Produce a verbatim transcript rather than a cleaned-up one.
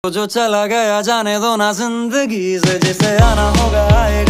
जो चला गया जाने दो ना जिंदगी से, जिसे आना होगा आएगा।